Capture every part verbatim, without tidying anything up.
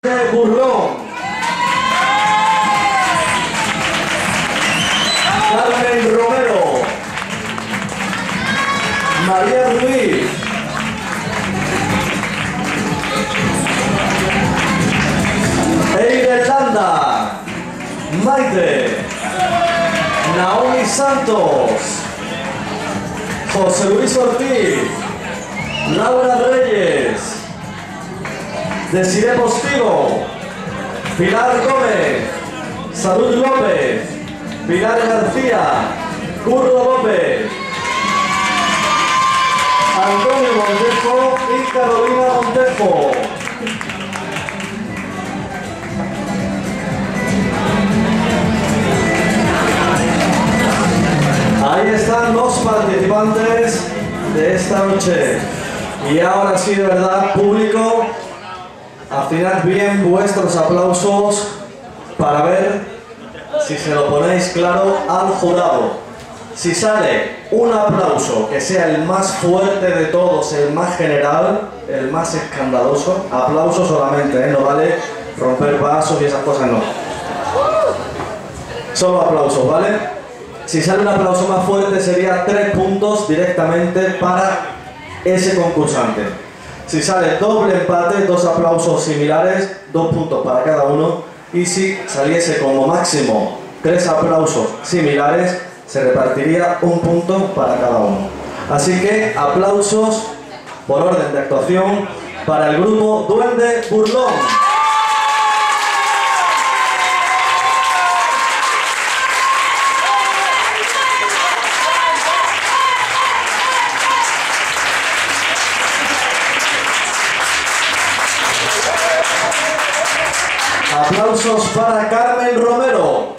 Burlón, Carmen Romero, María Ruiz, Eire Landa, Maite, Naomi Santos, José Luis Ortiz, Laura Reyes, Desiree Postigo, Pilar Gómez, Salud López, Pilar García, Curro López, Antonio Montejo y Carolina Montejo. Ahí están los participantes de esta noche. Y ahora sí, de verdad, público, afinad bien vuestros aplausos para ver si se lo ponéis claro al jurado. Si sale un aplauso que sea el más fuerte de todos, el más general, el más escandaloso, aplauso solamente, ¿eh? No vale romper vasos y esas cosas, no. Solo aplausos, ¿vale? Si sale un aplauso más fuerte sería tres puntos directamente para ese concursante. Si sale doble empate, dos aplausos similares, dos puntos para cada uno. Y si saliese como máximo tres aplausos similares, se repartiría un punto para cada uno. Así que aplausos por orden de actuación para el grupo Duende Burlón. Aplausos para Carmen Romero.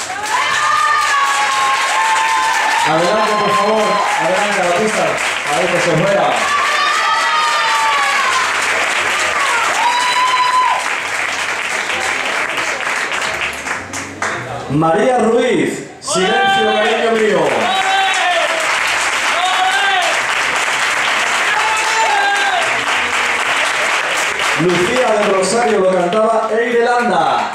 Adelante, por favor, adelante a la pista, a ver que se fuera. María Ruiz, silencio, cariño mío. Lucía del Rosario lo cantaba Eire Landa.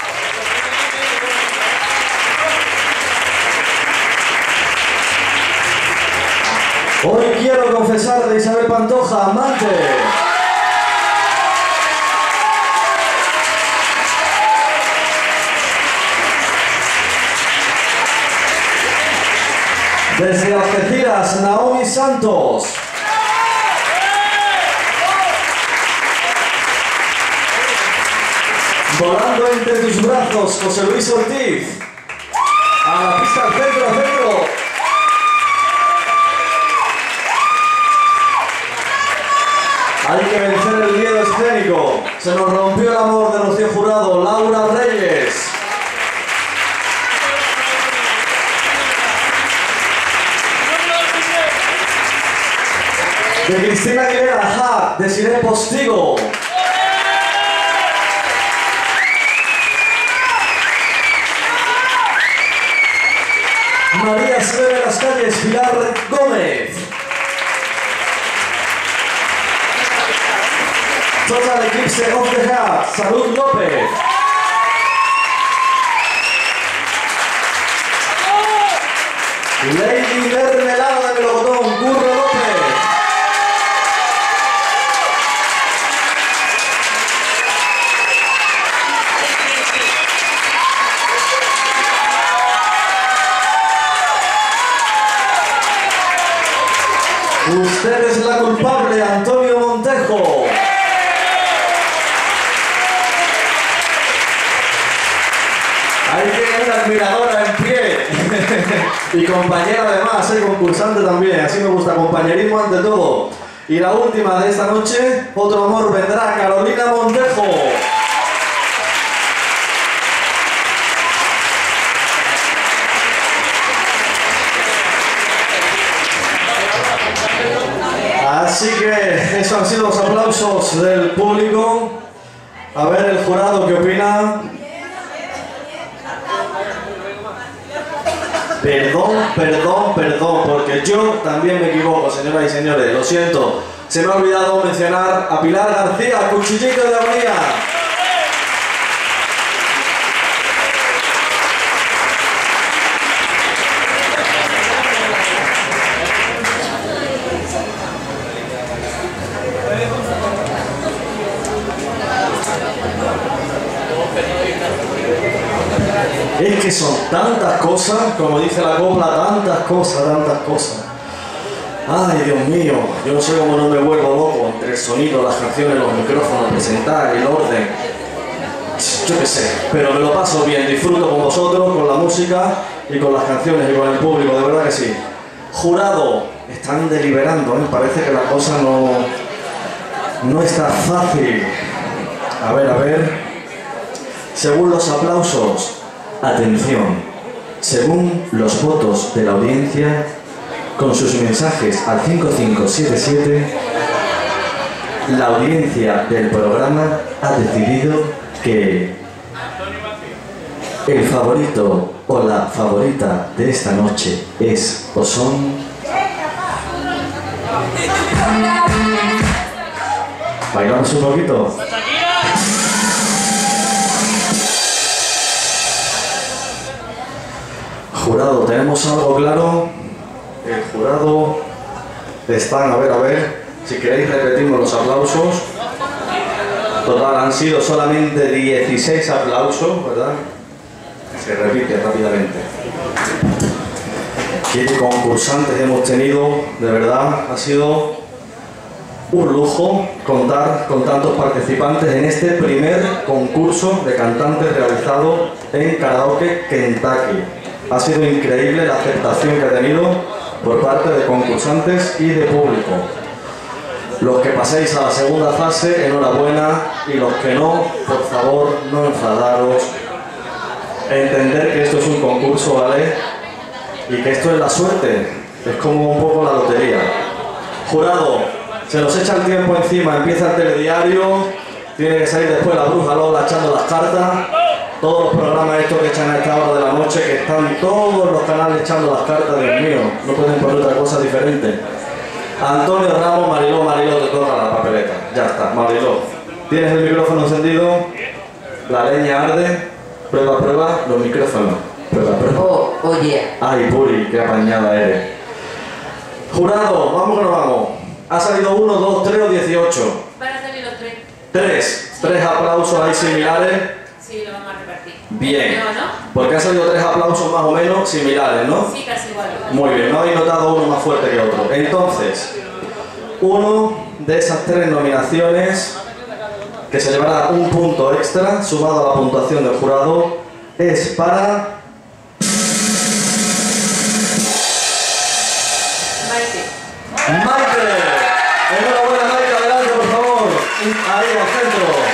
Hoy quiero confesar de Isabel Pantoja, amante. Desde Algeciras, Naomi Santos. Volando entre tus brazos, José Luis Ortiz. A la pista al centro, al centro. Hay que vencer el miedo escénico. Se nos rompió el amor de Rocío Jurado, Laura Reyes. De Cristina Aguilera, ja, de Desiree Postigo. María se ve de las calles, Pilar Gómez. Total Eclipse of the Heart, Salud López. Lady Mermelada de Melocotón, Curro López. Usted es la culpable, Antonio Montejo. Hay que tener una admiradora en pie. Y compañera además, ¿eh? Concursante también. Así me gusta, compañerismo ante todo. Y la última de esta noche, otro amor vendrá, Carolina Montejo. Así que esos han sido los aplausos del público. A ver el jurado qué opina. Perdón, perdón, perdón, porque yo también me equivoco, señoras y señores, lo siento. Se me ha olvidado mencionar a Pilar García, Cuchillito de Agonía. Es que son tantas cosas, como dice la copla, tantas cosas, tantas cosas. Ay, Dios mío, yo no sé cómo no me vuelvo loco entre el sonido, las canciones, los micrófonos, presentar, el orden. Yo qué sé, pero me lo paso bien, disfruto con vosotros, con la música y con las canciones y con el público, de verdad que sí. Jurado, están deliberando, ¿eh? Parece que la cosa no, no está fácil. A ver, a ver. Según los aplausos, atención, según los votos de la audiencia, con sus mensajes al cinco cinco siete siete, la audiencia del programa ha decidido que el favorito o la favorita de esta noche es o son... ¿Bailamos un poquito? Jurado, ¿tenemos algo claro? El jurado están, a ver, a ver, si queréis repetimos los aplausos. Total, han sido solamente dieciséis aplausos, ¿verdad? Se repite rápidamente. Qué concursantes hemos tenido, de verdad, ha sido un lujo contar con tantos participantes en este primer concurso de cantantes realizado en Karaoke Kentucky. Ha sido increíble la aceptación que ha tenido por parte de concursantes y de público. Los que paséis a la segunda fase, enhorabuena, y los que no, por favor, no enfadaros. Entender que esto es un concurso, ¿vale? Y que esto es la suerte, es como un poco la lotería. Jurado, se nos echa el tiempo encima, empieza el telediario, tiene que salir después la bruja Lola echando las cartas. Todos los programas estos que echan a esta hora de la noche, que están todos los canales echando las cartas, Dios mío, no pueden poner otra cosa diferente. Antonio Ramos, Mariló, Mariló, te toca la papeleta. Ya está, Mariló. ¿Tienes el micrófono encendido? La leña arde. Prueba, prueba, los micrófonos. Prueba, prueba. Oh, oye. Ay, Puri, qué apañada eres. Jurado, vamos que nos vamos. ¿Ha salido uno, dos, tres o dieciocho? Van a salir los tres. Tres. Tres aplausos ahí similares. Sí, lo vamos a repartir. Bien. ¿No, no? Porque han salido tres aplausos más o menos similares, ¿no? Sí, casi igual. Muy bien, no habéis notado uno más fuerte que otro. Entonces, uno de esas tres nominaciones que se llevará un punto extra sumado a la puntuación del jurado es para... Maite. ¡Maite! Enhorabuena, Maite, adelante, por favor. Ahí, al centro.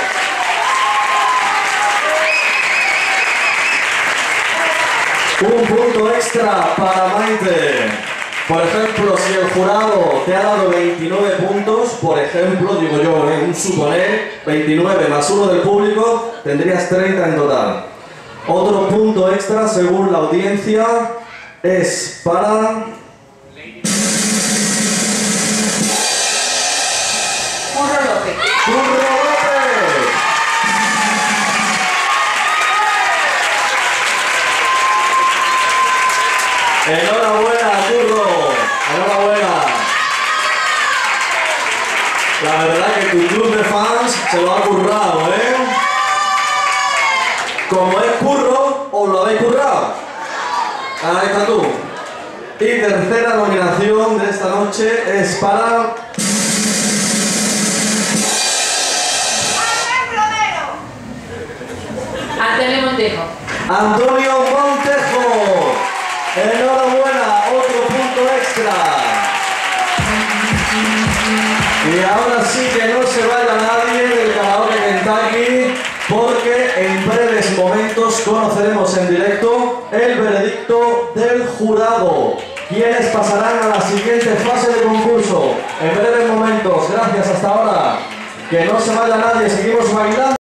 Un punto extra para Maite. Por ejemplo, si el jurado te ha dado veintinueve puntos, por ejemplo, digo yo, ¿eh? un suponer, veintinueve más uno del público, tendrías treinta en total. Otro punto extra, según la audiencia, es para... Curro López. ¡Curro López! Enhorabuena, Curro. Enhorabuena. La verdad que tu club de fans se lo ha currado, ¿eh? Como es Curro, ¿os lo habéis currado? Ahí está tú. Y tercera nominación de esta noche es para... Antonio Montejo. Antonio Montejo. Enhorabuena, otro punto extra. Y ahora sí que no se vaya nadie del Karaoke Kentucky, porque en breves momentos conoceremos en directo el veredicto del jurado, quienes pasarán a la siguiente fase de concurso. En breves momentos, gracias hasta ahora. Que no se vaya nadie, seguimos bailando.